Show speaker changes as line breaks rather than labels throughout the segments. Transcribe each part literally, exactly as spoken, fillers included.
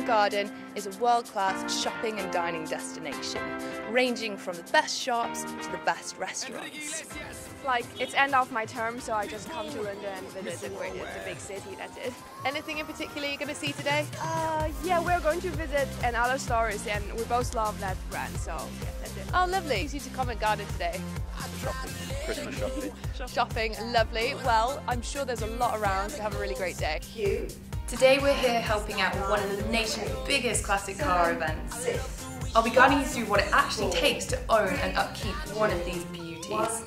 Covent Garden is a world-class shopping and dining destination, ranging from the best shops to the best restaurants.
Like, it's end of my term, so I just come to London and visit the, the big city, that's it.
Anything in particular you're going to see today?
Uh, yeah, we're going to visit Another Stories, and we both love that brand, so yeah, that's it.
Oh, lovely. You to Covent Garden today?
Shopping. Christmas shopping.
Shopping, lovely. Well, I'm sure there's a lot around, so have a really great day.
Today we're here helping out with one of the nation's biggest classic car events. I'll be guiding you through what it actually takes to own and upkeep one of these beauties.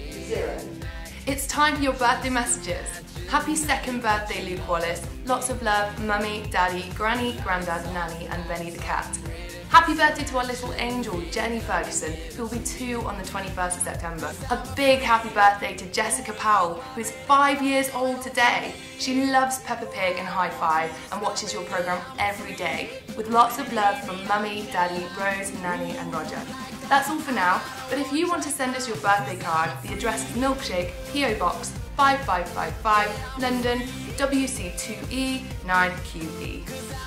It's time for your birthday messages. Happy second birthday, Luke Wallace. Lots of love, Mummy, Daddy, Granny, Grandad, Nanny and Benny the cat. Happy birthday to our little angel, Jenny Ferguson, who will be two on the twenty-first of September. A big happy birthday to Jessica Powell, who is five years old today. She loves Peppa Pig and High Five and watches your programme every day. With lots of love from Mummy, Daddy, Rose, Nanny and Roger. That's all for now, but if you want to send us your birthday card, the address is Milkshake, P O Box five five five five, London, W C two E nine Q E.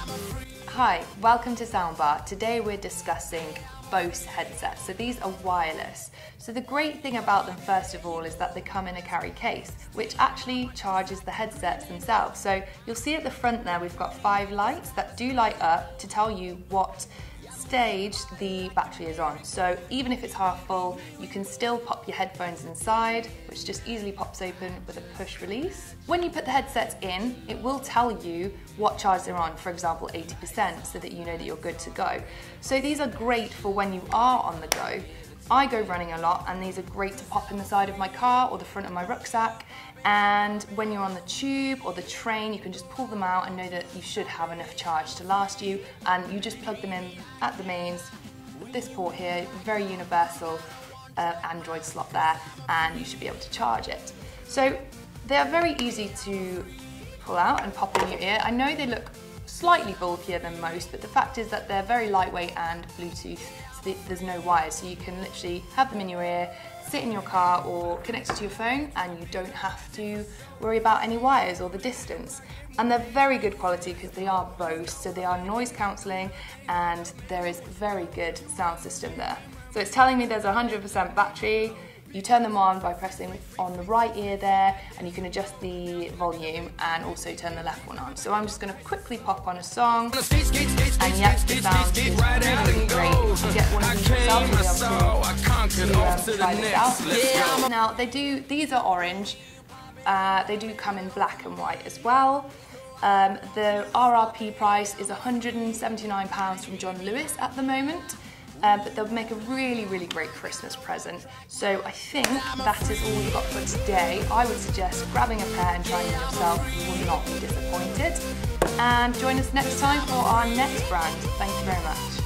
Hi, welcome to Soundbar. Today we're discussing Bose headsets. So these are wireless. So the great thing about them, first of all, is that they come in a carry case, which actually charges the headsets themselves. So you'll see at the front there we've got five lights that do light up to tell you what stage the battery is on. So even if it's half full, you can still pop your headphones inside, which just easily pops open with a push release. When you put the headsets in, it will tell you what charge they're on, for example eighty percent, so that you know that you're good to go. So these are great for when you are on the go. I go running a lot and these are great to pop in the side of my car or the front of my rucksack, and when you're on the tube or the train you can just pull them out and know that you should have enough charge to last you, and you just plug them in at the mains with this port here, very universal uh, Android slot there, and you should be able to charge it. So they are very easy to pull out and pop in your ear. I know they look slightly bulkier than most, but the fact is that they're very lightweight and Bluetooth, so there's no wires, so you can literally have them in your ear, sit in your car or connect it to your phone, and you don't have to worry about any wires or the distance. And they're very good quality because they are Bose, so they are noise cancelling and there is very good sound system there. So it's telling me there's one hundred percent battery. You turn them on by pressing on the right ear there, and you can adjust the volume and also turn the left one on. So I'm just going to quickly pop on a song, and yes, the sound is really great. If you get one of these yourself, you'll be able to, to um, try this out. Now they do, these are orange, uh, they do come in black and white as well. Um, the R R P price is one hundred and seventy-nine pounds from John Lewis at the moment. Um, but they'll make a really, really great Christmas present. So I think that is all we've got for today. I would suggest grabbing a pair and trying them yourself. You will not be disappointed. And join us next time for our next brand. Thank you very much.